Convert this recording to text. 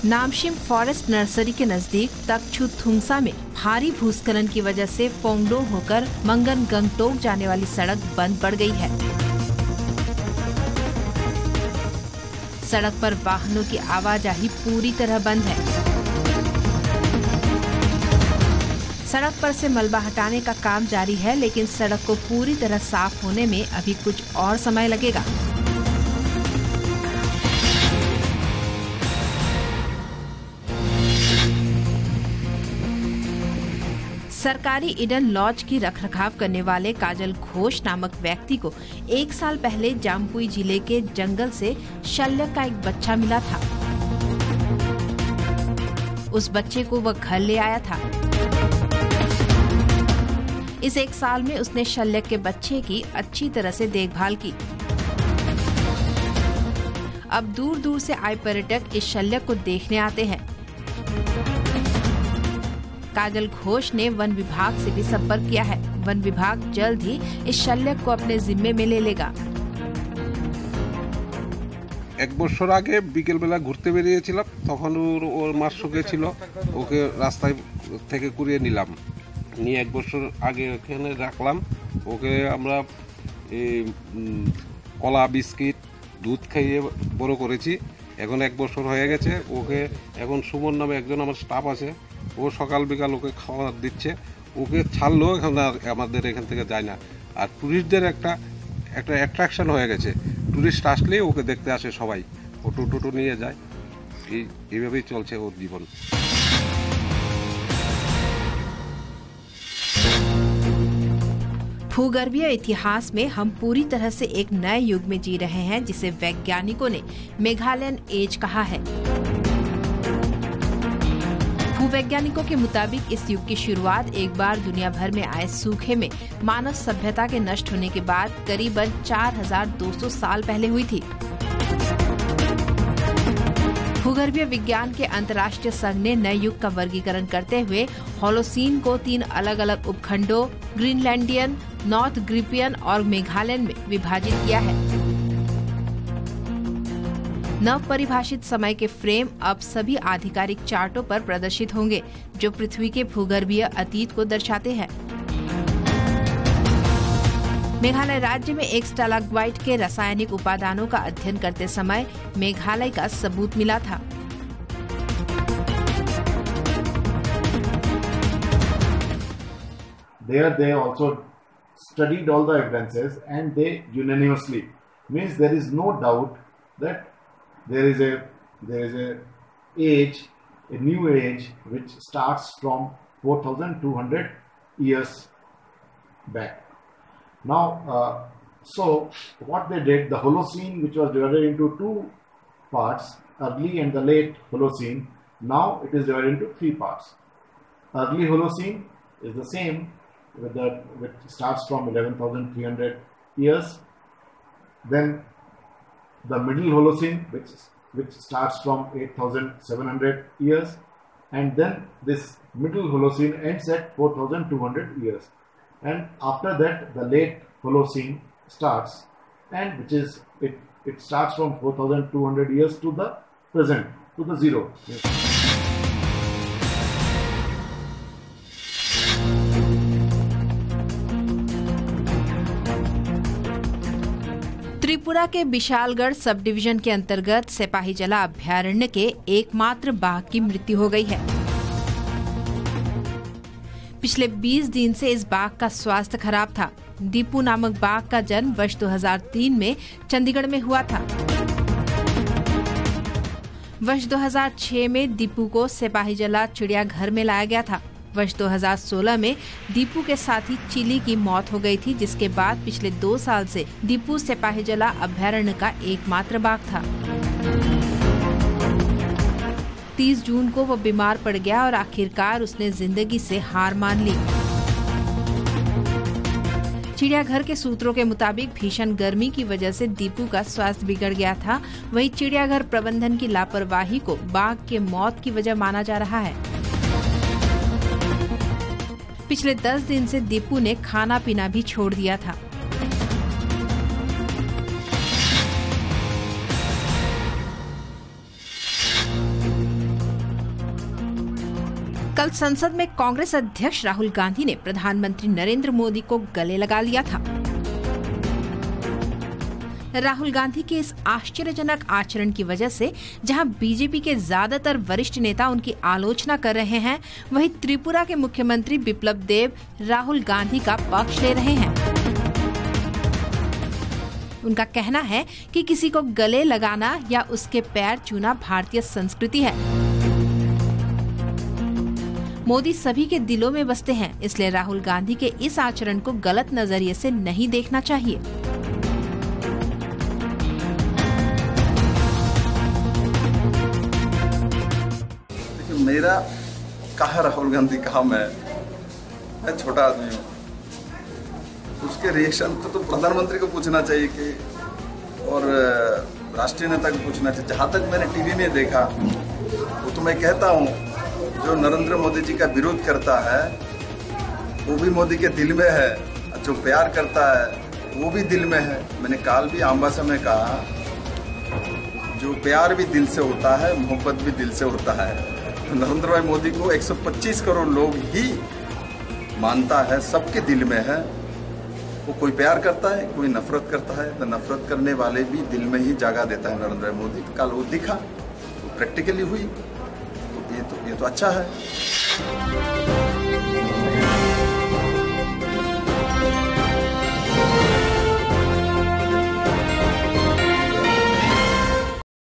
नामशिम forest nursery के नजदीक तकछुथुंगसा में भारी भूस्खलन की वजह से पोंगडोंग होकर मंगन गंगटोक जाने वाली सड़क बंद पड़ गई है। सड़क पर वाहनों की आवाजाही पूरी तरह बंद है। सड़क पर से मलबा हटाने का काम जारी है, लेकिन सड़क को पूरी तरह साफ होने में अभी कुछ और समय लगेगा। सरकारी ईडन लॉज की रखरखाव करने वाले काजल घोष नामक व्यक्ति को 1 साल पहले जामपुई जिले के जंगल से शल्यक का एक बच्चा मिला था। उस बच्चे को वह घर ले आया था। इस 1 साल में उसने शल्यक के बच्चे की अच्छी तरह से देखभाल की। अब दूर दूर से आए पर्यटक इस शल्यक को देखने आते हैं। काजल घोष ने वन विभाग से भी संपर्क किया है। वन विभाग जल्द ही इस शल्यक को अपने जिम्मे में ले लेगा। 1 বছর আগে বিকেল বেলা ঘুরতে বেরিয়েছিলাম, তখন ওর মার শোকে ছিল, ওকে রাস্তায় থেকে কুড়িয়ে নিলাম, নিয়ে 1 বছর আগে ওখানে রাখলাম। ওকে আমরা কলা বিস্কিট দুধ খাইয়ে বড় করেছি। এখন 1 বছর হয়ে গেছে। ওকে এখন সুমন নামে একজন আমার স্টাফ আছে, ও সকাল বিকাল ওকে খাবার দিচ্ছে। ওকে ছাড়লেও এখন আমাদের এখান থেকে যায় না। আর টুরিস্টদের একটা অ্যাট্রাকশন হয়ে গেছে। টুরিস্ট আসলেই ওকে দেখতে আসে সবাই, অটো টোটো নিয়ে যায়। এইভাবেই চলছে ওর জীবন। भूगर्भीय इतिहास में हम पूरी तरह से एक नए युग में जी रहे हैं, जिसे वैज्ञानिकों ने मेघालयन एज कहा है। भूवैज्ञानिकों के मुताबिक इस युग की शुरुआत एक बार दुनिया भर में आए सूखे में मानव सभ्यता के नष्ट होने के बाद करीबन 4200 साल पहले हुई थी। भूगर्भीय विज्ञान के अंतर्राष्ट्रीय संघ ने नए युग का वर्गीकरण करते हुए होलोसीन को 3 अलग अलग उपखंडों ग्रीनलैंडियन, नॉर्थ ग्रिपियन और मेघालयन में विभाजित किया है। नव परिभाषित समय के फ्रेम अब सभी आधिकारिक चार्टों पर प्रदर्शित होंगे, जो पृथ्वी के भूगर्भीय अतीत को दर्शाते हैं। मेघालय राज्य में एक स्टालाग्माइट के रासायनिक उपादानों का अध्ययन करते समय मेघालय का सबूत मिला था। There they also studied all the evidences and they unanimously means there is no doubt that there is a age, a new age which starts from 4200 years back. Now, so what they did, the Holocene, which was divided into 2 parts, early and the late Holocene, now it is divided into 3 parts. Early Holocene is the same, which starts from 11,300 years. Then the Middle Holocene, which starts from 8,700 years, and then this Middle Holocene ends at 4,200 years. And after that, the late Holocene starts, and which is it starts from 4,200 years to the present, to the zero. Yes. Tripura के Vishalgarh sub division के अंतर्गत सिपाहीजला अभ्यारण्य के एकमात्र बाघ की मृत्यु हो गई है। पिछले 20 दिन से इस बाघ का स्वास्थ्य खराब था। दीपू नामक बाघ का जन्म वर्ष 2003 में चंडीगढ़ में हुआ था। वर्ष 2006 में दीपू को सिपाहीजला चिड़ियाघर में लाया गया था। वर्ष 2016 में दीपू के साथी चिली की मौत हो गई थी, जिसके बाद पिछले 2 साल से दीपू सिपाहीजला अभ्यारण्य का एकमात्र बाघ था। 30 जून को वो बीमार पड़ गया और आखिरकार उसने जिंदगी से हार मान ली। चिड़ियाघर के सूत्रों के मुताबिक भीषण गर्मी की वजह से दीपू का स्वास्थ्य बिगड़ गया था। वहीं चिड़ियाघर प्रबंधन की लापरवाही को बाघ के मौत की वजह माना जा रहा है। पिछले 10 दिन से दीपू ने खाना पीना भी छोड़ दिया था। कल संसद में कांग्रेस अध्यक्ष राहुल गांधी ने प्रधानमंत्री नरेंद्र मोदी को गले लगा लिया था। राहुल गांधी के इस आश्चर्यजनक आचरण की वजह से जहां बीजेपी के ज्यादातर वरिष्ठ नेता उनकी आलोचना कर रहे हैं, वहीं त्रिपुरा के मुख्यमंत्री बिप्लब देब राहुल गांधी का पक्ष ले रहे हैं। उनका कहना है कि किसी को गले लगाना या उसके पैर छूना भारतीय संस्कृति है। मोदी सभी के दिलों में बसते हैं, इसलिए राहुल गांधी के इस आचरण को गलत नजरिए से नहीं देखना चाहिए। मेरा कहा राहुल गांधी कहा मैं छोटा आदमी हूँ, उसके रिएक्शन तो प्रधानमंत्री को पूछना चाहिए कि और राष्ट्रीय नेता को पूछना चाहिए। जहाँ तक मैंने टीवी में देखा वो तो मैं कहता हूँ, जो नरेंद्र मोदी जी का विरोध करता है वो भी मोदी के दिल में है, जो प्यार करता है वो भी दिल में है। मैंने काल भी आम्बासा में कहा, जो प्यार भी दिल से होता है, मोहब्बत भी दिल से होता है। नरेंद्र भाई मोदी को 125 करोड़ लोग ही मानता है, सबके दिल में है। वो कोई प्यार करता है, कोई नफरत करता है, तो नफरत करने वाले भी दिल में ही जगह देता है नरेंद्र भाई मोदी। कल वो दिखा, वो प्रैक्टिकली हुई, तो ये तो अच्छा है।